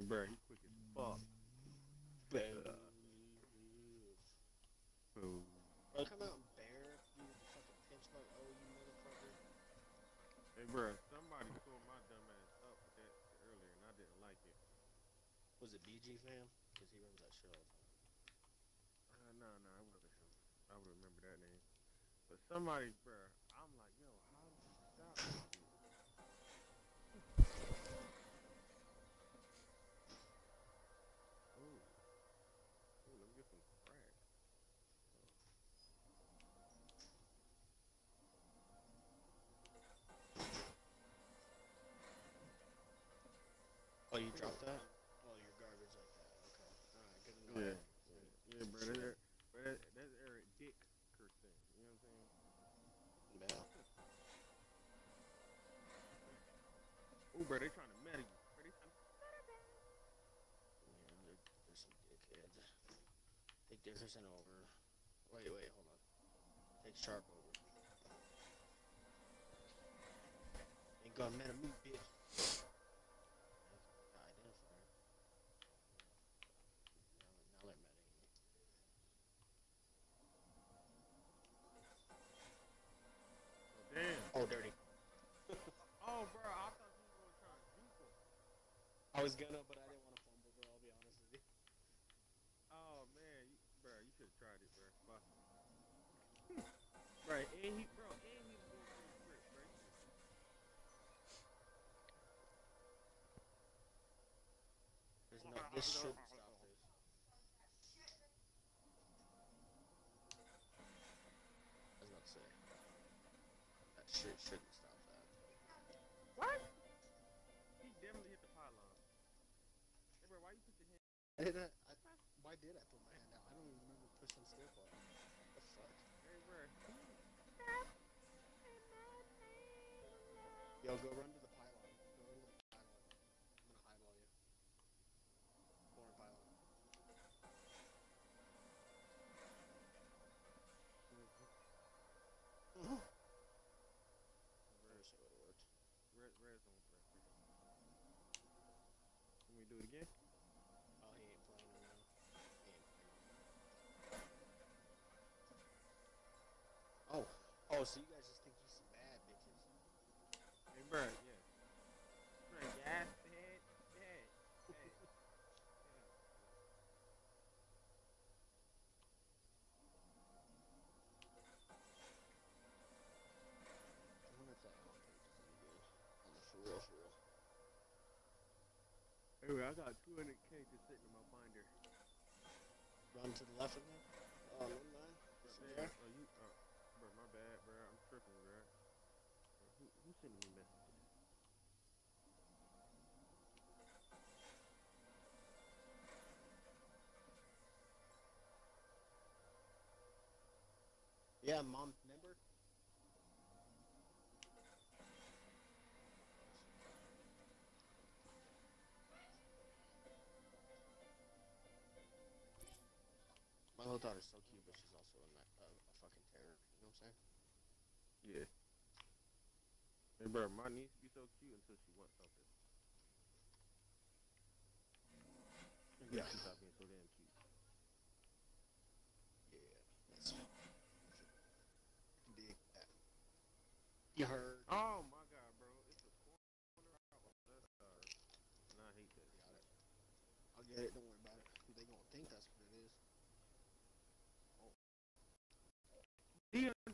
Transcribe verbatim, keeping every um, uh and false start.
Bro, he quick as fuck. Bro, Bro. come out and bear, you fucking pinch like, oh, you motherfucker. Hey, bro, somebody tore my dumb ass up with that shit earlier, and I didn't like it. Was it B G fam? Because he runs that shit all the time. Uh, no, no, it wasn't him. I would remember that name. But somebody, bro, I'm like, yo, how did you stop this shit? Oh, oh, let me get some crack. Oh, you dropped that? Oh, your garbage like that. Okay. Alright, good to know. Yeah, yeah, yeah, bro. That's Eric, bro, that, that's Eric Dick Kirsten. You know what I'm saying? Yeah. Oh, bro, they trying to meta you. Bro, they trying to... Yeah, they're, they're some dickheads. Take Dickerson over. Wait, wait, hold on. Take Sharp over. Ain't gonna meta me, bitch. Got identifier. Now, now they're metaing me. Damn. Oh, dirty. Oh, bro, I thought you were trying to juke him. I was gonna, but I didn't want to fumble, bro. I'll be honest with you. Oh, man. You, bro, you should have tried it, bro. Fuck it. Right, and he, bro, and he was going for his grip, bro. There's no, this shouldn't stop this. I was about to say. That shit shouldn't stop that. What? He definitely hit the pylon. Hey, bro, why you put your hand... I did I, I, why did I put my hand out? I don't even remember pushing skip up. What the fuck? Hey, bro. Yo, go run to the pylon. Go run to the pylon. I'm gonna highball you. Corner pylon. Mm-hmm. I wish it would've worked. Red, red zone pressure. Can we do it again? Oh, he ain't playing him now. He ain't playing him. Oh, oh, so you guys just think he's some bad bitches? Hey, bro, yeah. Bro, gas the head, the head, head. I wonder if that on page is any good. On the for real, for real. Hey, bro, I got two hundred K just sitting in my binder. Run to the left again. Oh, never mind. Bro, See man, there? oh, you, uh, bro, my bad, bro. I'm tripping, bro. Bro, who, who sending me messages? Yeah, mom, remember? My little daughter's so cute, but she's also a, a, a fucking terror. You know what I'm saying? Yeah. Hey, bro, my niece be so cute until she wants something. And then Yeah. she stop being so damn cute. Yeah. That's. I can dig that. You heard? Oh my god, bro. It's a corner out on the left side. And I hate that. Got it. I'll get it. Don't worry about it. They gonna think that's what it is.